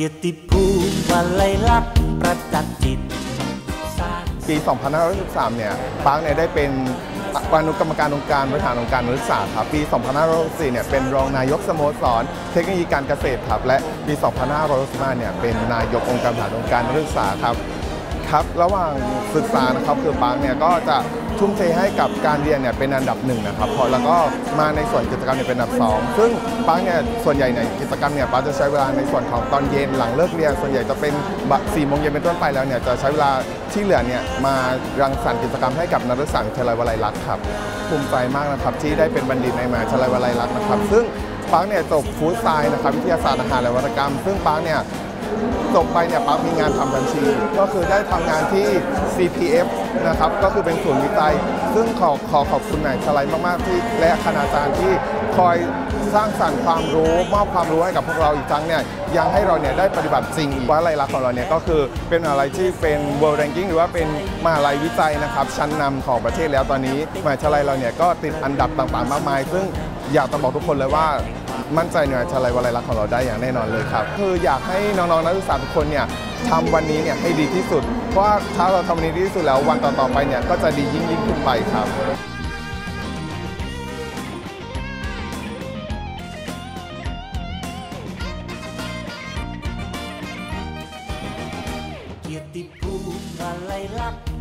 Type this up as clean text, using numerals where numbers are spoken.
กียรติภูมิวลัยลักษณ์ประจักษ์จิตปี 2513 เนี่ยปาร์คเนี่ยได้เป็นอนุกรรมการองค์การบริหารองค์การนักศึกษาครับปี 2514 เนี่ยเป็นรองนายกสโมสรเทคโนโลยีการเกษตรครับและปี 2515 เนี่ยเป็นนายกองค์การบริหารองค์การนักศึกษาครับระหว่างศึกษานะครับคือปาร์คเนี่ยก็จะทุ่มเทให้กับการเรียนเนี่ยเป็นอันดับหนึ่งนะครับแล้วก็มาในส่วนกิจกรรมเนี่ยเป็นอันดับ2ซึ่งปาร์คเนี่ยส่วนใหญ่ในกิจกรรมเนี่ยปาร์คจะใช้เวลาในส่วนของตอนเย็นหลังเลิกเรียนส่วนใหญ่จะเป็น4 โมงเย็นเป็นต้นไปแล้วเนี่ยจะใช้เวลาที่เหลือเนี่ยมารังสรรค์กิจกรรมให้กับนักศึกษาวิทยาลัยวลัยลักษณ์ครับภูมิใจมากนะครับที่ได้เป็นบัณฑิตในมหาวิทยาลัยวลัยลักษณ์นะครับซึ่งปาร์คเนี่ยจบฟู้ดไซน์นะครับวิทยาศาสตร์อาหารและนวัตกรรมซึ่งปาร์คเนี่ยจบไปเนี่ยปั๊บมีงานทำบัญชีก็คือได้ทำงานที่ CPF นะครับก็คือเป็นศูนย์วิจัยซึ่งขอขอบคุณนายชลัยมากๆที่และคณาจารย์ที่คอยสร้างสรรค์ความรู้มอบความรู้ให้กับพวกเราอีกครั้งเนี่ยยังให้เราเนี่ยได้ปฏิบัติจริงวิทยาลัยลักษณ์ของเราเนี่ยก็คือเป็นอะไรที่เป็น World Ranking หรือว่าเป็นมหาลัยวิจัยนะครับชั้นนำของประเทศแล้วตอนนี้มหาวิทยาลัยเราเนี่ยก็ติดอันดับต่างๆมากมายซึ่งอยากจะบอกทุกคนเลยว่ามั่นใจในมหาวิทยาลัยวลัยลักษณ์ของเราได้อย่างแน่นอนเลยครับคืออยากให้น้องๆนักศึกษาทุกคนเนี่ยทำวันนี้เนี่ยให้ดีที่สุดเพราะว่าถ้าเราทำวันนี้ดีที่สุดแล้ววันต่อๆไปเนี่ยก็จะดียิ่งขึ้นไปครับเกียรติภูมิวลัยลักษณ์